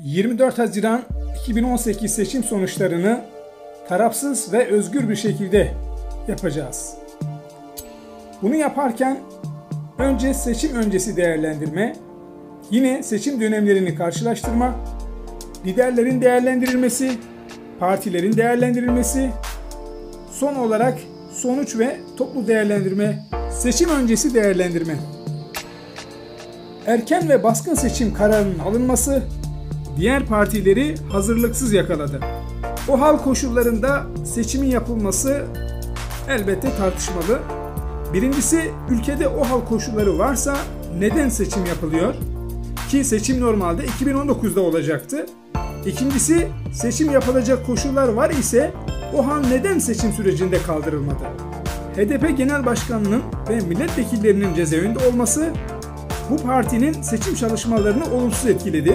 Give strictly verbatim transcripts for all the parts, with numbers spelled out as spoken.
yirmi dört Haziran iki bin on sekiz seçim sonuçlarını tarafsız ve özgür bir şekilde yapacağız. Bunu yaparken önce seçim öncesi değerlendirme, yine seçim dönemlerini karşılaştırma, liderlerin değerlendirilmesi, partilerin değerlendirilmesi, son olarak sonuç ve toplu değerlendirme, seçim öncesi değerlendirme. Erken ve baskın seçim kararının alınması diğer partileri hazırlıksız yakaladı. O hal koşullarında seçimin yapılması elbette tartışmalı. Birincisi, ülkede o hal koşulları varsa neden seçim yapılıyor? Ki seçim normalde iki bin on dokuzda olacaktı. İkincisi, seçim yapılacak koşullar var ise o hal neden seçim sürecinde kaldırılmadı? H D P Genel Başkanı'nın ve milletvekillerinin cezaevinde olması bu partinin seçim çalışmalarını olumsuz etkiledi.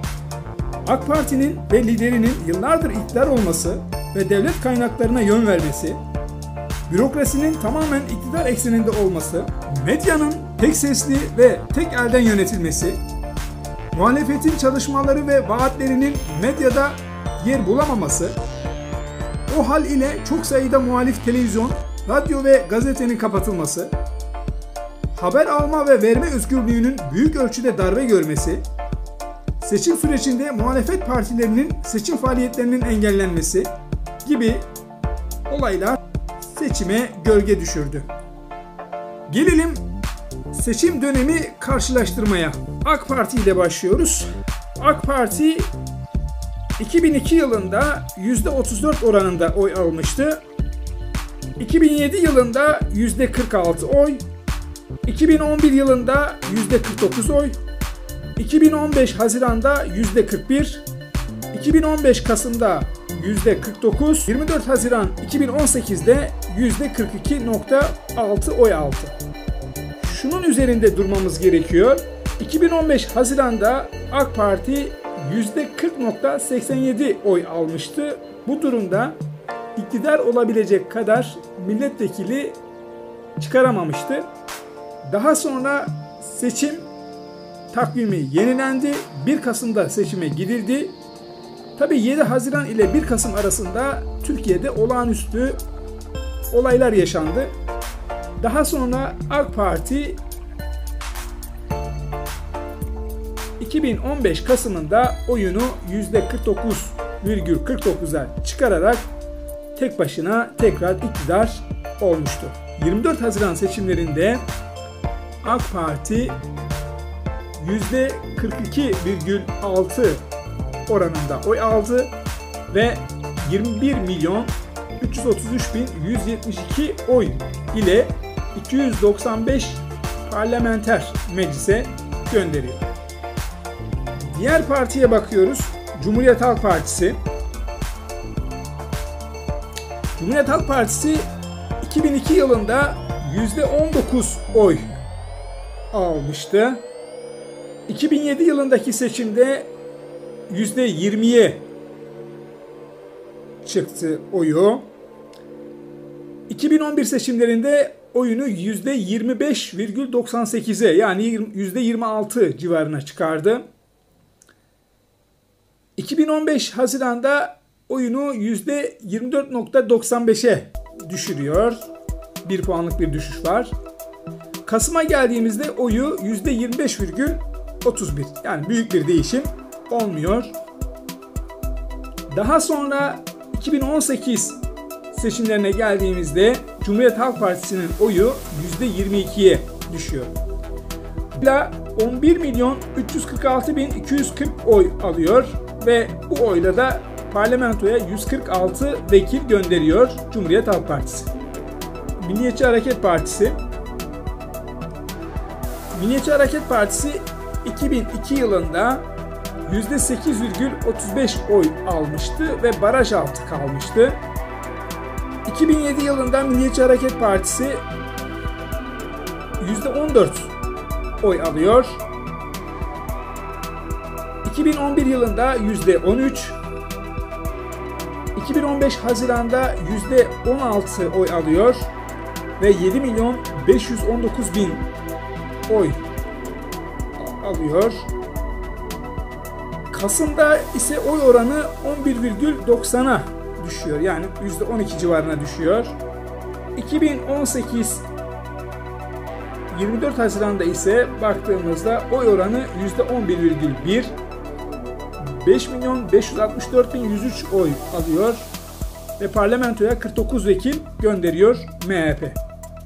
AK Parti'nin ve liderinin yıllardır iktidar olması ve devlet kaynaklarına yön vermesi, bürokrasinin tamamen iktidar ekseninde olması, medyanın tek sesli ve tek elden yönetilmesi, muhalefetin çalışmaları ve vaatlerinin medyada yer bulamaması, o hal ile çok sayıda muhalif televizyon, radyo ve gazetenin kapatılması, haber alma ve verme özgürlüğünün büyük ölçüde darbe görmesi, seçim sürecinde muhalefet partilerinin seçim faaliyetlerinin engellenmesi gibi olaylar seçime gölge düşürdü. Gelelim seçim dönemi karşılaştırmaya. AK Parti ile başlıyoruz. AK Parti iki bin iki yılında yüzde otuz dört oranında oy almıştı. iki bin yedi yılında yüzde kırk altı oy, iki bin on bir yılında yüzde kırk dokuz oy, iki bin on beş Haziran'da yüzde kırk bir, iki bin on beş Kasım'da yüzde kırk dokuz, yirmi dört Haziran iki bin on sekiz'de yüzde kırk iki nokta altı oy aldı. Şunun üzerinde durmamız gerekiyor. iki bin on beş Haziran'da AK Parti yüzde kırk nokta seksen yedi oy almıştı. Bu durumda iktidar olabilecek kadar milletvekili çıkaramamıştı. Daha sonra seçim takvimi yenilendi. bir Kasım'da seçime gidildi. Tabii yedi Haziran ile bir Kasım arasında Türkiye'de olağanüstü olaylar yaşandı. Daha sonra AK Parti iki bin on beş Kasım'ında oyunu yüzde kırk dokuz virgül kırk dokuz'a çıkararak tek başına tekrar iktidar olmuştu. yirmi dört Haziran seçimlerinde AK Parti yüzde kırk iki virgül altı oranında oy aldı ve yirmi bir milyon üç yüz otuz üç bin yüz yetmiş iki oy ile iki yüz doksan beş parlamenter meclise gönderiyor. Diğer partiye bakıyoruz. Cumhuriyet Halk Partisi. Cumhuriyet Halk Partisi iki bin iki yılında yüzde on dokuz oy almıştı. iki bin yedi yılındaki seçimde yüzde yirmiye çıktı oyu. iki bin on bir seçimlerinde oyunu yüzde yirmi beş virgül doksan sekiz'e yani yüzde yirmi altı civarına çıkardı. iki bin on beş Haziran'da oyunu yüzde yirmi dört virgül doksan beş'e düşürüyor. bir puanlık bir düşüş var. Kasım'a geldiğimizde oyu yüzde yirmi beş virgül otuz bir, yani büyük bir değişim olmuyor. Daha sonra iki bin on sekiz seçimlerine geldiğimizde Cumhuriyet Halk Partisi'nin oyu yüzde yirmi iki'ye düşüyor. on bir milyon üç yüz kırk altı bin iki yüz kırk oy alıyor ve bu oyla da parlamentoya yüz kırk altı vekil gönderiyor Cumhuriyet Halk Partisi. Milliyetçi Hareket Partisi. Milliyetçi Hareket Partisi iki bin iki yılında yüzde sekiz virgül otuz beş oy almıştı ve baraj altı kalmıştı. iki bin yedi yılında Milliyetçi Hareket Partisi yüzde on dört oy alıyor. iki bin on bir yılında yüzde on üç, iki bin on beş Haziran'da yüzde on altı oy alıyor ve yedi milyon beş yüz on dokuz bin oy alıyor. Kasım'da ise oy oranı on bir virgül doksana düşüyor. Yani yüzde on iki civarına düşüyor. iki bin on sekiz yirmi dört Haziran'da ise baktığımızda oy oranı yüzde on bir virgül bir. beş milyon beş yüz altmış dört bin yüz üç oy alıyor ve parlamentoya kırk dokuz vekil gönderiyor M H P.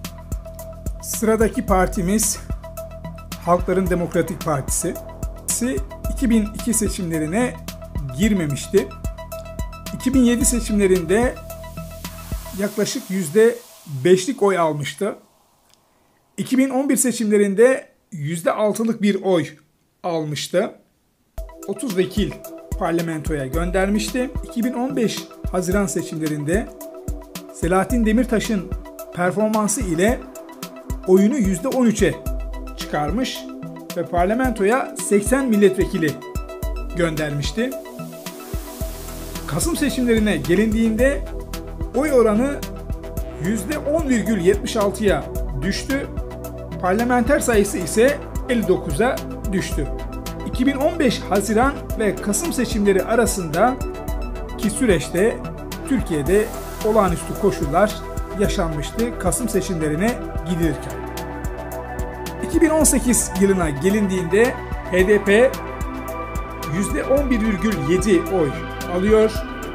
Sıradaki partimiz Halkların Demokratik Partisi. iki bin iki seçimlerine girmemişti. iki bin yedi seçimlerinde yaklaşık yüzde beşlik oy almıştı. iki bin on bir seçimlerinde yüzde altılık bir oy almıştı. otuz vekil parlamentoya göndermişti. iki bin on beş Haziran seçimlerinde Selahattin Demirtaş'ın performansı ile oyunu yüzde on üçe çıkarmış ve parlamentoya seksen milletvekili göndermişti. Kasım seçimlerine gelindiğinde oy oranı yüzde on virgül yetmiş altıya düştü. Parlamenter sayısı ise elli dokuza düştü. iki bin on beş Haziran ve Kasım seçimleri arasındaki süreçte Türkiye'de olağanüstü koşullar yaşanmıştı Kasım seçimlerine gidilirken. iki bin on sekiz yılına gelindiğinde H D P yüzde on bir virgül yedi oy alıyor.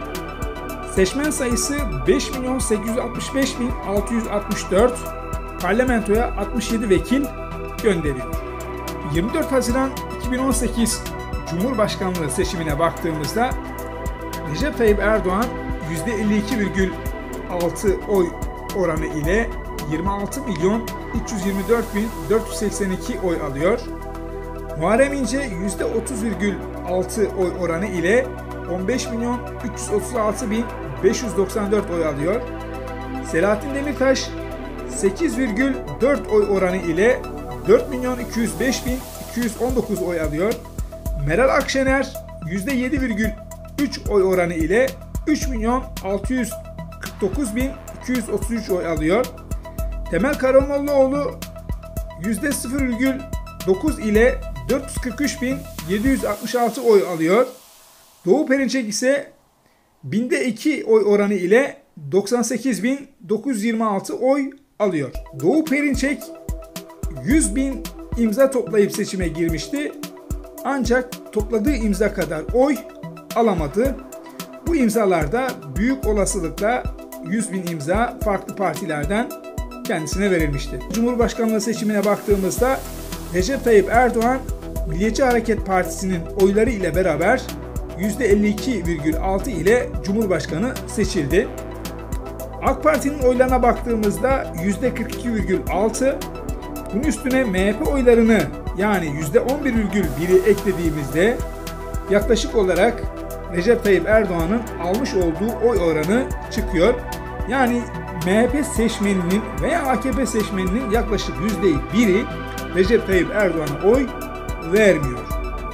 Seçmen sayısı beş milyon sekiz yüz altmış beş bin altı yüz altmış dört, parlamentoya altmış yedi vekil gönderiyor. yirmi dört Haziran iki bin on sekiz Cumhurbaşkanlığı seçimine baktığımızda Recep Tayyip Erdoğan yüzde elli iki virgül altı oy oranı ile yirmi altı milyon üç yüz yirmi dört bin dört yüz seksen iki oy alıyor. Muharrem İnce yüzde otuz virgül altı oy oranı ile on beş milyon üç yüz otuz altı bin beş yüz doksan dört oy alıyor. Selahattin Demirtaş sekiz virgül dört oy oranı ile dört milyon iki yüz beş bin iki yüz on dokuz oy alıyor. Meral Akşener yüzde yedi virgül üç oy oranı ile üç milyon altı yüz kırk dokuz bin iki yüz otuz üç oy alıyor. Temel Karamollaoğlu yüzde sıfır virgül dokuz ile dört yüz kırk üç bin yedi yüz altmış altı oy alıyor. Doğu Perinçek ise binde iki oy oranı ile doksan sekiz bin dokuz yüz yirmi altı oy alıyor. Doğu Perinçek yüz bin imza toplayıp seçime girmişti. Ancak topladığı imza kadar oy alamadı. Bu imzalarda büyük olasılıkla yüz bin imza farklı partilerden kendisine verilmişti. Cumhurbaşkanlığı seçimine baktığımızda Recep Tayyip Erdoğan Milliyetçi Hareket Partisi'nin oyları ile beraber yüzde elli iki virgül altı ile Cumhurbaşkanı seçildi. AK Parti'nin oylarına baktığımızda yüzde kırk iki virgül altı, bunun üstüne M H P oylarını yani yüzde on bir virgül biri eklediğimizde yaklaşık olarak Recep Tayyip Erdoğan'ın almış olduğu oy oranı çıkıyor. Yani M H P seçmeninin veya A K P seçmeninin yaklaşık yüzde biri Recep Tayyip Erdoğan'a oy vermiyor.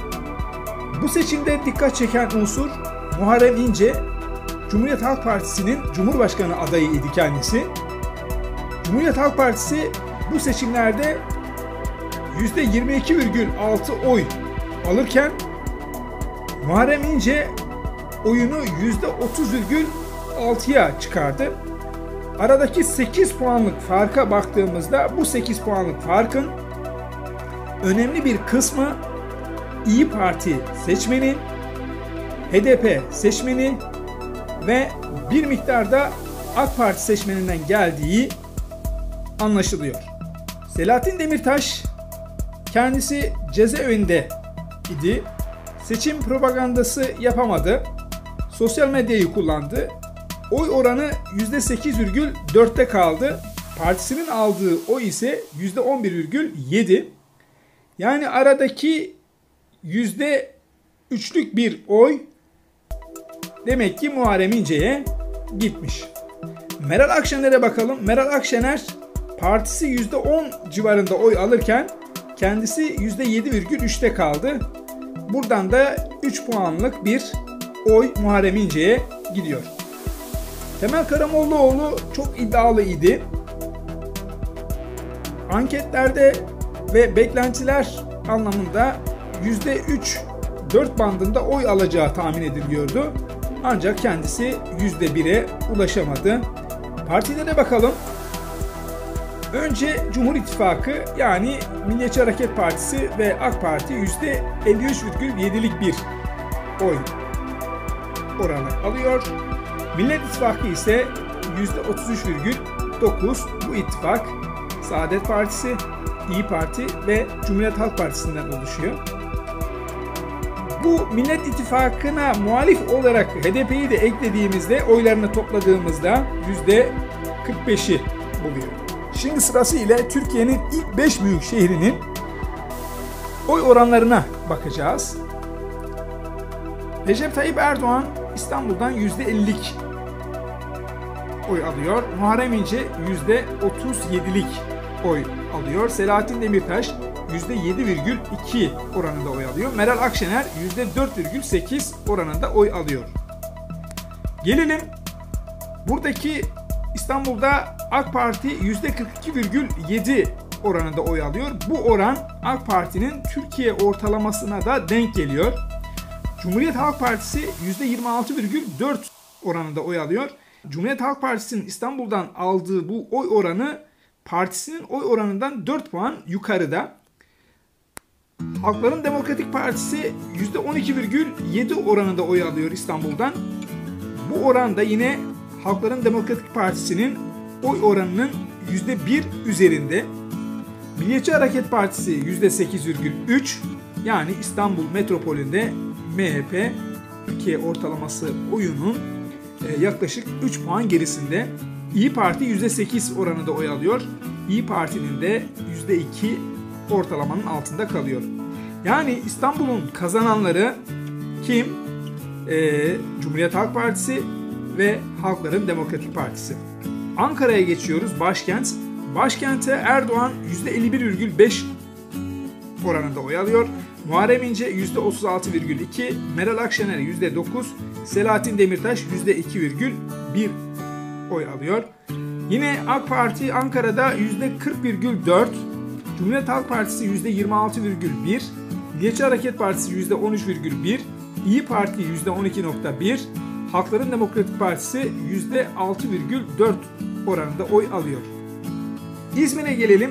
Bu seçimde dikkat çeken unsur Muharrem İnce, Cumhuriyet Halk Partisi'nin Cumhurbaşkanı adayıydı kendisi. Cumhuriyet Halk Partisi bu seçimlerde yüzde yirmi iki virgül altı oy alırken Muharrem İnce oyunu yüzde otuz virgül altıya çıkardı. Aradaki sekiz puanlık farka baktığımızda bu sekiz puanlık farkın önemli bir kısmı İyi Parti seçmeni, H D P seçmeni ve bir miktarda AK Parti seçmeninden geldiği anlaşılıyor. Selahattin Demirtaş kendisi cezaevinde idi. Seçim propagandası yapamadı. Sosyal medyayı kullandı. Oy oranı yüzde sekiz virgül dörtte kaldı. Partisinin aldığı oy ise yüzde on bir virgül yedi. Yani aradaki yüzde üçlük bir oy demek ki Muharrem İnce'ye gitmiş. Meral Akşener'e bakalım. Meral Akşener partisi yüzde on civarında oy alırken kendisi yüzde yedi virgül üçte kaldı. Buradan da üç puanlık bir oy Muharrem İnce'ye gidiyor. Temel Karamollaoğlu çok iddialı idi. Anketlerde ve beklentiler anlamında yüzde üç dört bandında oy alacağı tahmin ediliyordu. Ancak kendisi yüzde bire ulaşamadı. Partilere bakalım. Önce Cumhur İttifakı yani Milliyetçi Hareket Partisi ve AK Parti yüzde elli üç virgül yedilik bir oy oranı alıyor. Millet İttifakı ise yüzde otuz üç virgül dokuz. Bu ittifak Saadet Partisi, İYİ Parti ve Cumhuriyet Halk Partisi'nden oluşuyor. Bu Millet İttifakı'na muhalif olarak H D P'yi de eklediğimizde oylarını topladığımızda yüzde kırk beşi buluyor. Şimdi sırasıyla Türkiye'nin ilk beş büyük şehrinin oy oranlarına bakacağız. Recep Tayyip Erdoğan İstanbul'dan yüzde ellilik oy alıyor. Muharrem İnce yüzde otuz yedilik oy alıyor. Selahattin Demirtaş yüzde yedi virgül iki oranında oy alıyor. Meral Akşener yüzde dört virgül sekiz oranında oy alıyor. Gelelim buradaki İstanbul'da AK Parti yüzde kırk iki virgül yedi oranında oy alıyor. Bu oran AK Parti'nin Türkiye ortalamasına da denk geliyor. Cumhuriyet Halk Partisi yüzde yirmi altı virgül dört oranında oy alıyor. Cumhuriyet Halk Partisi'nin İstanbul'dan aldığı bu oy oranı partisinin oy oranından dört puan yukarıda. Halkların Demokratik Partisi yüzde on iki virgül yedi oranında oy alıyor İstanbul'dan. Bu oranda yine Halkların Demokratik Partisi'nin oy oranının yüzde bir üzerinde. Milliyetçi Hareket Partisi yüzde sekiz virgül üç yani İstanbul metropolünde M H P Türkiye ortalaması oyunun yaklaşık üç puan gerisinde. İYİ Parti yüzde sekiz oranında oy alıyor. İYİ Parti'nin de yüzde iki ortalamanın altında kalıyor. Yani İstanbul'un kazananları kim? Ee, Cumhuriyet Halk Partisi ve Halkların Demokratik Partisi. Ankara'ya geçiyoruz, başkent. Başkente Erdoğan yüzde elli bir virgül beş oranında oy alıyor. Muharrem İnce yüzde otuz altı virgül iki, Meral Akşener yüzde dokuz, Selahattin Demirtaş yüzde iki virgül bir oy alıyor. Yine AK Parti Ankara'da yüzde kırk virgül dört, Cumhuriyet Halk Partisi yüzde yirmi altı virgül bir, Milliyetçi Hareket Partisi yüzde on üç virgül bir, İYİ Parti yüzde on iki virgül bir, Halkların Demokratik Partisi yüzde altı virgül dört oranında oy alıyor. İzmir'e gelelim.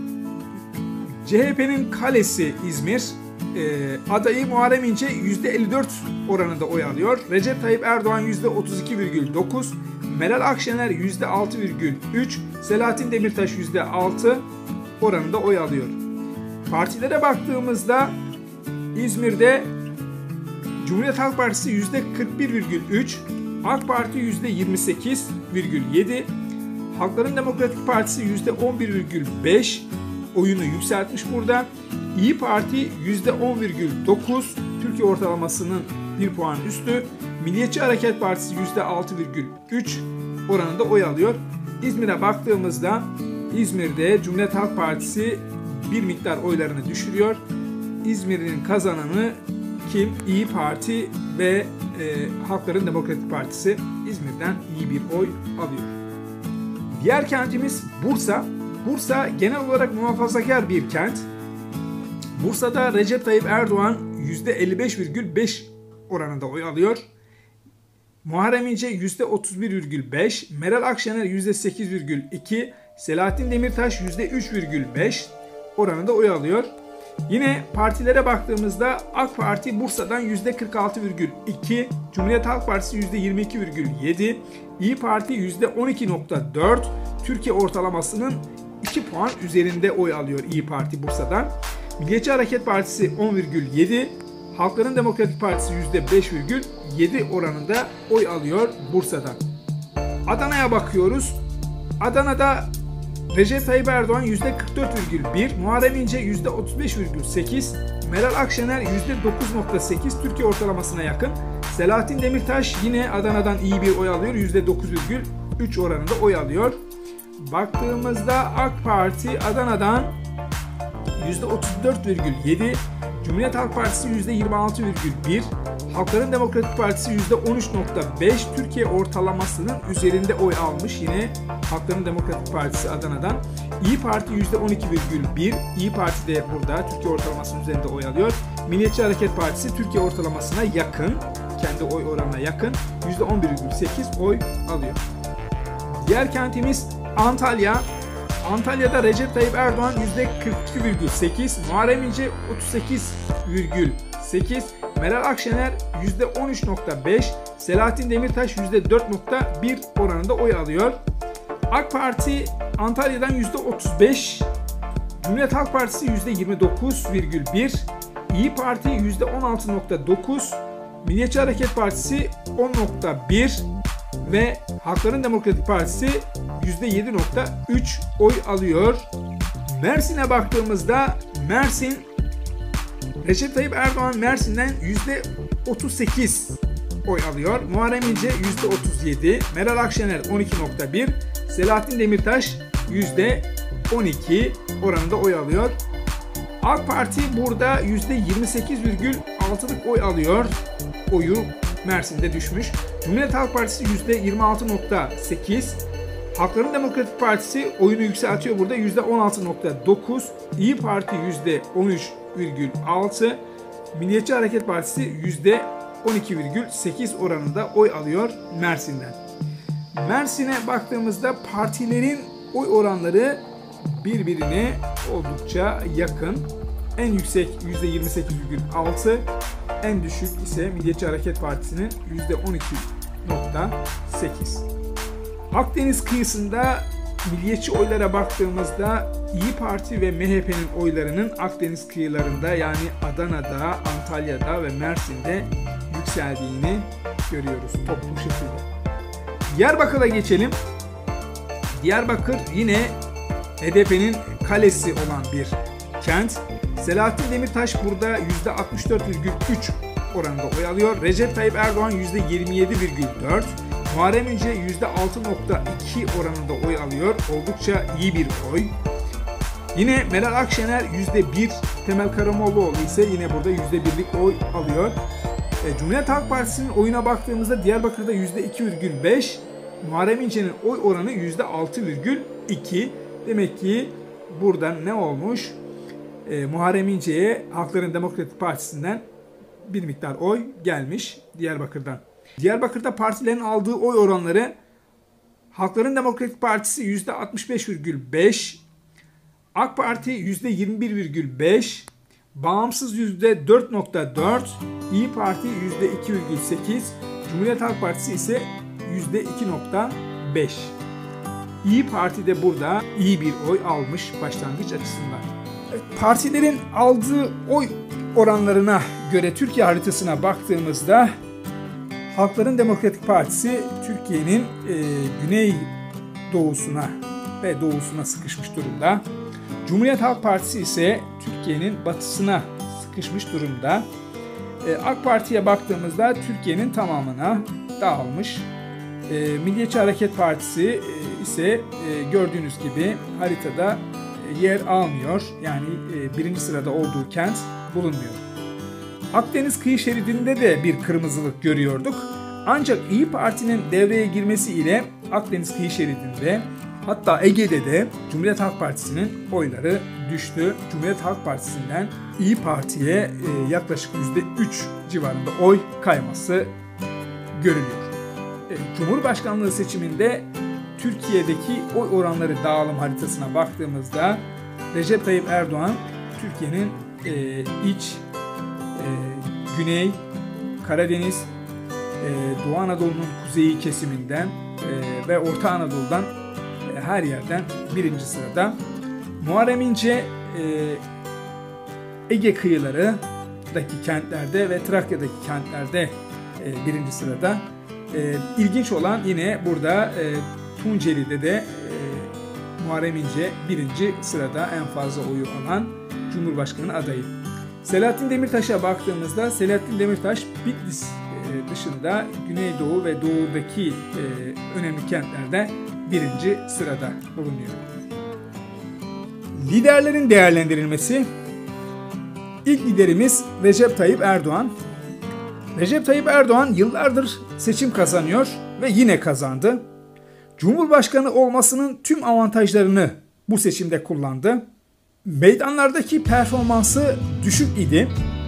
C H P'nin kalesi İzmir. E, adayı Muharrem İnce yüzde elli dört oranında oy alıyor. Recep Tayyip Erdoğan yüzde otuz iki virgül dokuz, Meral Akşener yüzde altı virgül üç, Selahattin Demirtaş yüzde altı oranında oy alıyor. Partilere baktığımızda İzmir'de Cumhuriyet Halk Partisi yüzde kırk bir virgül üç, AK Parti yüzde yirmi sekiz virgül yedi, Halkların Demokratik Partisi yüzde on bir virgül beş oyunu yükseltmiş burada. İYİ Parti yüzde on virgül dokuz, Türkiye ortalamasının bir puan üstü. Milliyetçi Hareket Partisi yüzde altı virgül üç oranında oy alıyor. İzmir'e baktığımızda İzmir'de Cumhuriyet Halk Partisi bir miktar oylarını düşürüyor. İzmir'in kazananı kim? İYİ Parti ve e, Halkların Demokratik Partisi İzmir'den iyi bir oy alıyor. Diğer kentimiz Bursa. Bursa genel olarak muhafazakar bir kent. Bursa'da Recep Tayyip Erdoğan yüzde elli beş virgül beş oranında oy alıyor. Muharrem İnce yüzde otuz bir virgül beş, Meral Akşener yüzde sekiz virgül iki, Selahattin Demirtaş yüzde üç virgül beş oranında oy alıyor. Yine partilere baktığımızda AK Parti Bursa'dan yüzde kırk altı virgül iki, Cumhuriyet Halk Partisi yüzde yirmi iki virgül yedi, İYİ Parti yüzde on iki virgül dört, Türkiye ortalamasının iki puan üzerinde oy alıyor İYİ Parti Bursa'dan. Milliyetçi Hareket Partisi on virgül yedi, Halkların Demokratik Partisi yüzde beş virgül yedi oranında oy alıyor Bursa'dan. Adana'ya bakıyoruz. Adana'da Recep Tayyip Erdoğan yüzde kırk dört virgül bir, Muharrem İnce yüzde otuz beş virgül sekiz, Meral Akşener yüzde dokuz virgül sekiz, Türkiye ortalamasına yakın. Selahattin Demirtaş yine Adana'dan iyi bir oy alıyor. yüzde dokuz virgül üç oranında oy alıyor. Baktığımızda AK Parti Adana'dan yüzde otuz dört virgül yedi, Cumhuriyet Halk Partisi yüzde yirmi altı virgül bir, Halkların Demokratik Partisi yüzde on üç virgül beş, Türkiye ortalamasının üzerinde oy almış yine Halkların Demokratik Partisi Adana'dan. İYİ Parti yüzde on iki virgül bir, İYİ Parti de burada Türkiye ortalamasının üzerinde oy alıyor. Milliyetçi Hareket Partisi Türkiye ortalamasına yakın, kendi oy oranına yakın yüzde on bir virgül sekiz oy alıyor. Diğer kentimiz Antalya. Antalya'da Recep Tayyip Erdoğan yüzde kırk iki virgül sekiz, Muharrem İnce otuz sekiz virgül sekiz, Meral Akşener yüzde on üç virgül beş, Selahattin Demirtaş yüzde dört virgül bir oranında oy alıyor. AK Parti Antalya'dan yüzde otuz beş, Cumhuriyet Halk Partisi yüzde yirmi dokuz virgül bir, İYİ Parti yüzde on altı virgül dokuz, Milliyetçi Hareket Partisi on virgül bir ve Halkların Demokratik Partisi yüzde yedi virgül üç oy alıyor. Mersin'e baktığımızda Mersin, Recep Tayyip Erdoğan Mersin'den yüzde otuz sekiz oy alıyor. Muharrem İnce yüzde otuz yedi, Meral Akşener on iki virgül bir, Selahattin Demirtaş yüzde on iki oranında oy alıyor. AK Parti burada yüzde yirmi sekiz virgül altı'lık oy alıyor. Oyu Mersin'de düşmüş. Cumhuriyet Halk Partisi yüzde yirmi altı virgül sekiz. Halkların Demokratik Partisi oyunu yükseltiyor burada yüzde on altı virgül dokuz. İYİ Parti yüzde on üç virgül altı. Milliyetçi Hareket Partisi yüzde on iki virgül sekiz oranında oy alıyor Mersin'den. Mersin'e baktığımızda partilerin oy oranları birbirine oldukça yakın. En yüksek yüzde yirmi sekiz virgül altı, en düşük ise Milliyetçi Hareket Partisi'nin yüzde on iki virgül sekiz. Akdeniz kıyısında milliyetçi oylara baktığımızda İYİ Parti ve M H P'nin oylarının Akdeniz kıyılarında yani Adana'da, Antalya'da ve Mersin'de yükseldiğini görüyoruz toplu şekilde. Diyarbakır'a geçelim. Diyarbakır yine H D P'nin kalesi olan bir kent. Selahattin Demirtaş burada yüzde altmış dört virgül üç oranında oy alıyor. Recep Tayyip Erdoğan yüzde yirmi yedi virgül dört, Muharrem İnce yüzde altı virgül iki oranında oy alıyor. Oldukça iyi bir oy. Yine Meral Akşener yüzde bir, Temel Karamollaoğlu ise yine burada yüzde bir'lik oy alıyor. E, Cumhuriyet Halk Partisi'nin oyuna baktığımızda Diyarbakır'da yüzde iki virgül beş, Muharrem İnce'nin oy oranı yüzde altı virgül iki. Demek ki buradan ne olmuş? E, Muharrem İnce'ye Halkların Demokratik Partisi'nden bir miktar oy gelmiş Diyarbakır'dan. Diyarbakır'da partilerin aldığı oy oranları: Halkların Demokratik Partisi yüzde altmış beş virgül beş, AK Parti yüzde yirmi bir virgül beş, Bağımsız yüzde dört virgül dört, İYİ Parti yüzde iki virgül sekiz, Cumhuriyet Halk Partisi ise yüzde iki virgül beş. İYİ Parti de burada iyi bir oy almış başlangıç açısından. Partilerin aldığı oy oranlarına göre Türkiye haritasına baktığımızda Halkların Demokratik Partisi Türkiye'nin e, güney doğusuna ve doğusuna sıkışmış durumda. Cumhuriyet Halk Partisi ise Türkiye'nin batısına sıkışmış durumda. E, AK Parti'ye baktığımızda Türkiye'nin tamamına dağılmış. E, Milliyetçi Hareket Partisi e, ise e, gördüğünüz gibi haritada e, yer almıyor. Yani e, birinci sırada olduğu kent bulunmuyor. Akdeniz kıyı şeridinde de bir kırmızılık görüyorduk. Ancak İYİ Parti'nin devreye girmesiyle Akdeniz kıyı şeridinde, hatta Ege'de de Cumhuriyet Halk Partisi'nin oyları düştü. Cumhuriyet Halk Partisi'nden İYİ Parti'ye yaklaşık yüzde üç civarında oy kayması görülüyor. Cumhurbaşkanlığı seçiminde Türkiye'deki oy oranları dağılım haritasına baktığımızda Recep Tayyip Erdoğan Türkiye'nin iç, Güney, Karadeniz, Doğu Anadolu'nun kuzeyi kesiminden ve Orta Anadolu'dan her yerden birinci sırada. Muharrem İnce Ege kıyılarındaki kentlerde ve Trakya'daki kentlerde birinci sırada. İlginç olan yine burada Tunceli'de de Muharrem İnce birinci sırada, en fazla oyu alan Cumhurbaşkanı adayı. Selahattin Demirtaş'a baktığımızda Selahattin Demirtaş Bitlis dışında Güneydoğu ve Doğu'daki önemli kentlerde birinci sırada bulunuyor. Liderlerin değerlendirilmesi. İlk liderimiz Recep Tayyip Erdoğan. Recep Tayyip Erdoğan yıllardır seçim kazanıyor ve yine kazandı. Cumhurbaşkanı olmasının tüm avantajlarını bu seçimde kullandı. Meydanlardaki performansı düşük idi.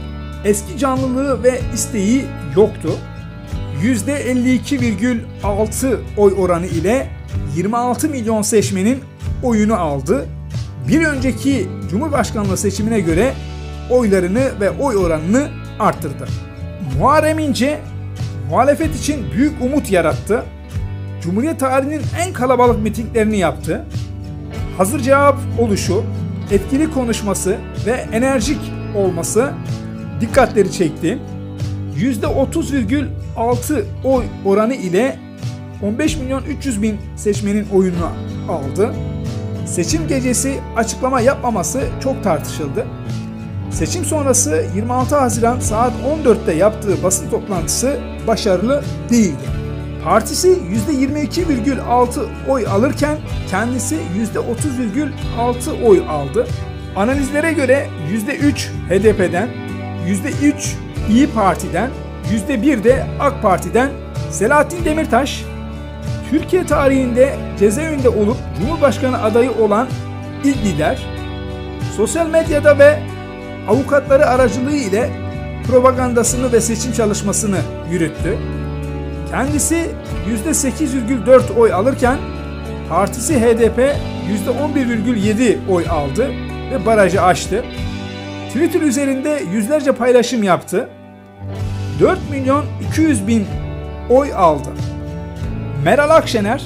eski canlılığı ve isteği yoktu. yüzde elli iki virgül altı oy oranı ile yirmi altı milyon seçmenin oyunu aldı. Bir önceki Cumhurbaşkanlığı seçimine göre oylarını ve oy oranını arttırdı. Muharrem İnce muhalefet için büyük umut yarattı. Cumhuriyet tarihinin en kalabalık mitinglerini yaptı. Hazır cevap oluşu, etkili konuşması ve enerjik olması dikkatleri çekti. yüzde otuz virgül altı oy oranı ile on beş milyon üç yüz bin seçmenin oyunu aldı. Seçim gecesi açıklama yapmaması çok tartışıldı. Seçim sonrası yirmi altı Haziran saat on dörtte yaptığı basın toplantısı başarılı değildi. Partisi yüzde yirmi iki virgül altı oy alırken kendisi yüzde otuz virgül altı oy aldı. Analizlere göre yüzde üç H D P'den, yüzde üç İyi Parti'den, yüzde bir de AK Parti'den Selahattin Demirtaş, Türkiye tarihinde cezaevinde olup Cumhurbaşkanı adayı olan ilk lider, sosyal medyada ve avukatları aracılığı ile propagandasını ve seçim çalışmasını yürüttü. Kendisi yüzde sekiz virgül dört oy alırken partisi H D P yüzde on bir virgül yedi oy aldı ve barajı aştı. Twitter üzerinde yüzlerce paylaşım yaptı. dört milyon iki yüz bin oy aldı. Meral Akşener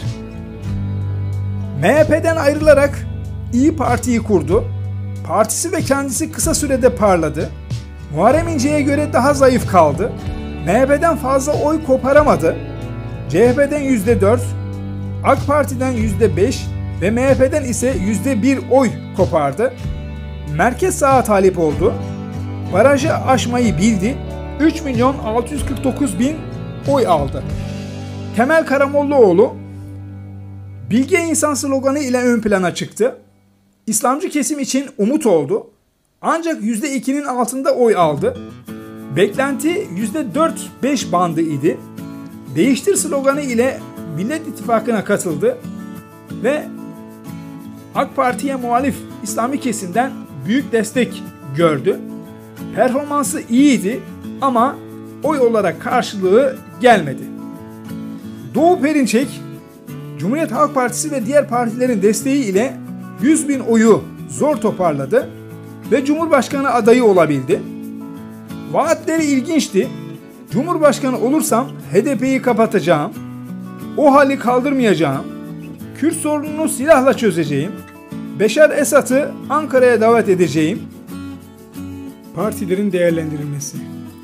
M H P'den ayrılarak İyi Parti'yi kurdu. Partisi ve kendisi kısa sürede parladı. Muharrem İnce'ye göre daha zayıf kaldı. M H P'den fazla oy koparamadı. C H P'den yüzde dört, AK Parti'den yüzde beş ve M H P'den ise yüzde bir oy kopardı. Merkez sağa talip oldu. Barajı aşmayı bildi. üç milyon altı yüz kırk dokuz bin oy aldı. Temel Karamollaoğlu bilge insan sloganı ile ön plana çıktı. İslamcı kesim için umut oldu. Ancak yüzde ikinin altında oy aldı. Beklenti yüzde dört beş bandı idi. Değiştir sloganı ile Millet İttifakı'na katıldı ve AK Parti'ye muhalif İslami kesimden büyük destek gördü. Performansı iyiydi ama oy olarak karşılığı gelmedi. Doğu Perinçek, Cumhuriyet Halk Partisi ve diğer partilerin desteği ile yüz bin oyu zor toparladı ve Cumhurbaşkanı adayı olabildi. Vaatleri ilginçti. Cumhurbaşkanı olursam H D P'yi kapatacağım, o hali kaldırmayacağım, Kürt sorununu silahla çözeceğim, Beşar Esad'ı Ankara'ya davet edeceğim. Partilerin değerlendirilmesi.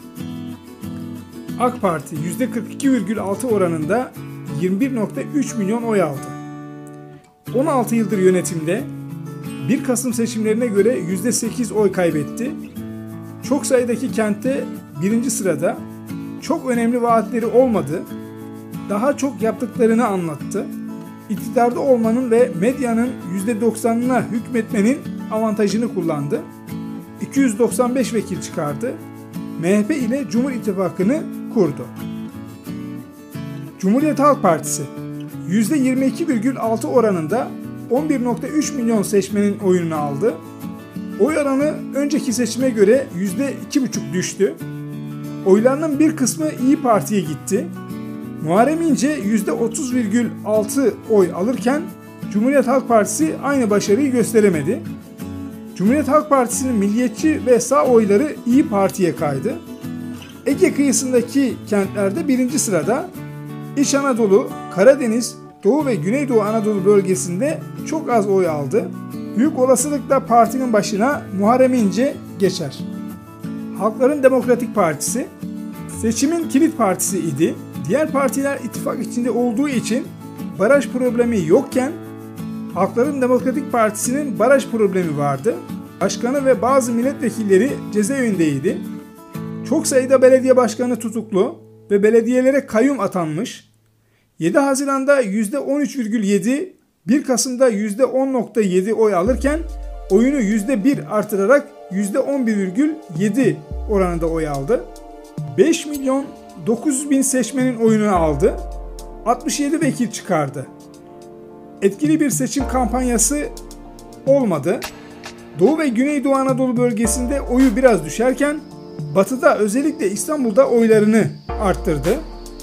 AK Parti yüzde kırk iki virgül altı oranında yirmi bir virgül üç milyon oy aldı. on altı yıldır yönetimde, bir Kasım seçimlerine göre yüzde sekiz oy kaybetti. Çok sayıdaki kentte birinci sırada, çok önemli vaatleri olmadı. Daha çok yaptıklarını anlattı. İktidarda olmanın ve medyanın yüzde doksanına hükmetmenin avantajını kullandı. iki yüz doksan beş vekil çıkardı. M H P ile Cumhur İttifakı'nı kurdu. Cumhuriyet Halk Partisi yüzde yirmi iki virgül altı oranında on bir virgül üç milyon seçmenin oyunu aldı. Oy oranı önceki seçime göre yüzde iki virgül beş düştü. Oylarının bir kısmı İyi Parti'ye gitti. Muharrem İnce yüzde otuz virgül altı oy alırken Cumhuriyet Halk Partisi aynı başarıyı gösteremedi. Cumhuriyet Halk Partisi'nin milliyetçi ve sağ oyları İyi Parti'ye kaydı. Ege kıyısındaki kentlerde birinci sırada, İç Anadolu, Karadeniz, Doğu ve Güneydoğu Anadolu bölgesinde çok az oy aldı. Büyük olasılıkla partinin başına Muharrem İnce geçer. Halkların Demokratik Partisi seçimin kilit partisi idi. Diğer partiler ittifak içinde olduğu için baraj problemi yokken Halkların Demokratik Partisi'nin baraj problemi vardı. Başkanı ve bazı milletvekilleri cezaevindeydi. Çok sayıda belediye başkanı tutuklu ve belediyelere kayyum atanmış. yedi Haziran'da yüzde on üç virgül yedi, bir Kasım'da yüzde on virgül yedi oy alırken oyunu yüzde bir artırarak yüzde on bir virgül yedi oranında oy aldı. beş milyon dokuz yüz bin seçmenin oyunu aldı. altmış yedi vekil çıkardı. Etkili bir seçim kampanyası olmadı. Doğu ve Güneydoğu Anadolu bölgesinde oyu biraz düşerken Batı'da özellikle İstanbul'da oylarını arttırdı.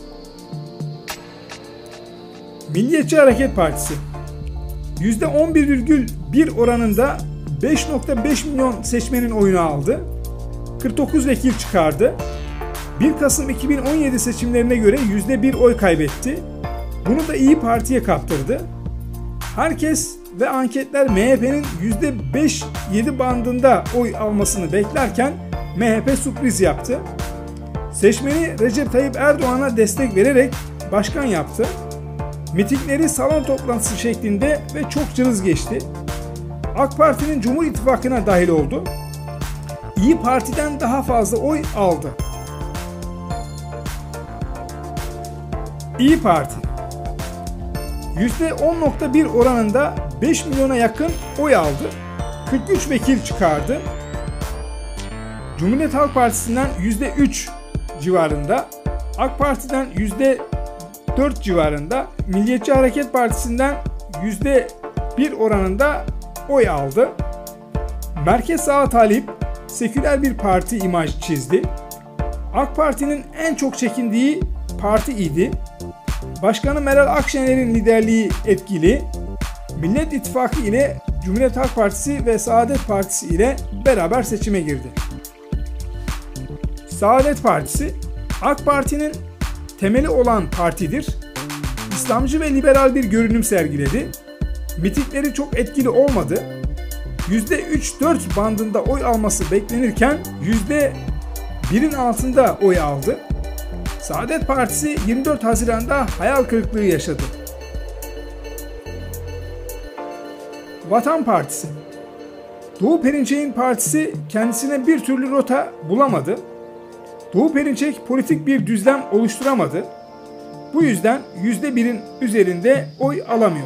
Milliyetçi Hareket Partisi yüzde on bir virgül bir oranında beş nokta beş milyon seçmenin oyunu aldı. kırk dokuz vekil çıkardı. bir Kasım iki bin on yedi seçimlerine göre yüzde bir oy kaybetti. Bunu da İyi Parti'ye kaptırdı. Herkes ve anketler M H P'nin yüzde beş yedi bandında oy almasını beklerken M H P sürpriz yaptı. Seçmeni Recep Tayyip Erdoğan'a destek vererek başkan yaptı. Mitingleri salon toplantısı şeklinde ve çok cılız geçti. AK Parti'nin Cumhur İttifakı'na dahil oldu. İyi Parti'den daha fazla oy aldı. İyi Parti yüzde on nokta bir oranında beş milyona yakın oy aldı. kırk üç vekil çıkardı. Cumhuriyet Halk Partisi'nden yüzde üç civarında, AK Parti'den yüzde dört civarında, Milliyetçi Hareket Partisi'nden yüzde bir oranında oy aldı. Merkez sağa talip, seküler bir parti imaj çizdi. AK Parti'nin en çok çekindiği parti idi. Başkanı Meral Akşener'in liderliği etkili. Millet İttifakı ile Cumhuriyet Halk Partisi ve Saadet Partisi ile beraber seçime girdi. Saadet Partisi, AK Parti'nin temeli olan partidir. İslamcı ve liberal bir görünüm sergiledi. Mitingleri çok etkili olmadı. yüzde üç dört bandında oy alması beklenirken yüzde birin altında oy aldı. Saadet Partisi yirmi dört Haziran'da hayal kırıklığı yaşadı. Vatan Partisi Doğu Perinçek'in partisi kendisine bir türlü rota bulamadı. Doğu Perinçek politik bir düzlem oluşturamadı. Bu yüzden yüzde birin üzerinde oy alamıyor.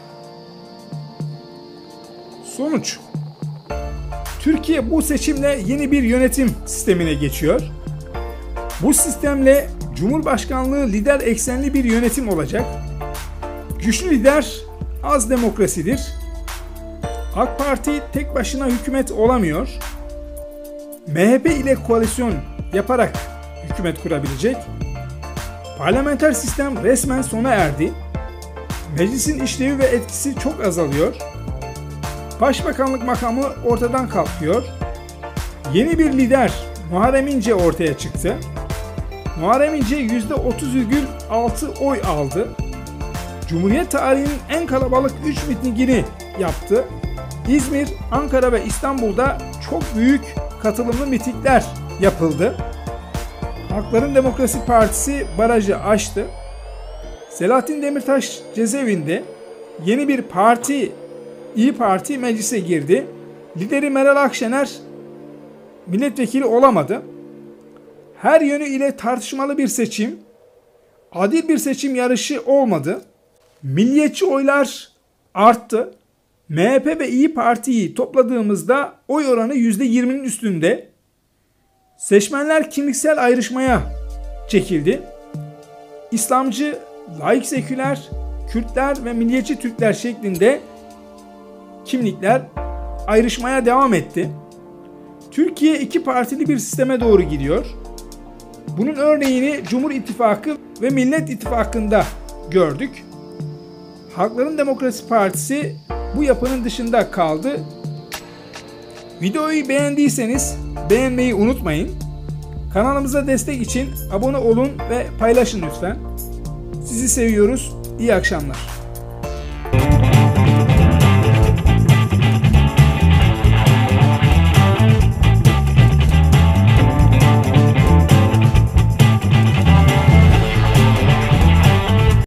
Sonuç: Türkiye bu seçimle yeni bir yönetim sistemine geçiyor. Bu sistemle Cumhurbaşkanlığı lider eksenli bir yönetim olacak. Güçlü lider az demokrasidir. AK Parti tek başına hükümet olamıyor. M H P ile koalisyon yaparak hükümet kurabilecek. Parlamenter sistem resmen sona erdi. Meclisin işlevi ve etkisi çok azalıyor. Başbakanlık makamı ortadan kalkıyor. Yeni bir lider Muharrem İnce ortaya çıktı. Muharrem İnce yüzde otuz virgül altı oy aldı. Cumhuriyet tarihinin en kalabalık üç mitingini yaptı. İzmir, Ankara ve İstanbul'da çok büyük katılımlı mitingler yapıldı. Halkların Demokrasi Partisi barajı aştı. Selahattin Demirtaş cezaevinde. Yeni bir parti, İyi Parti meclise girdi. Lideri Meral Akşener milletvekili olamadı. Her yönü ile tartışmalı bir seçim, adil bir seçim yarışı olmadı. Milliyetçi oylar arttı. M H P ve İyi Parti'yi topladığımızda oy oranı yüzde yirminin üstünde. Seçmenler kimliksel ayrışmaya çekildi. İslamcı, laik seküler, Kürtler ve milliyetçi Türkler şeklinde kimlikler ayrışmaya devam etti. Türkiye iki partili bir sisteme doğru gidiyor. Bunun örneğini Cumhur İttifakı ve Millet İttifakı'nda gördük. Halkların Demokrasi Partisi bu yapının dışında kaldı. Videoyu beğendiyseniz beğenmeyi unutmayın. Kanalımıza destek için abone olun ve paylaşın lütfen. Sizi seviyoruz. İyi akşamlar.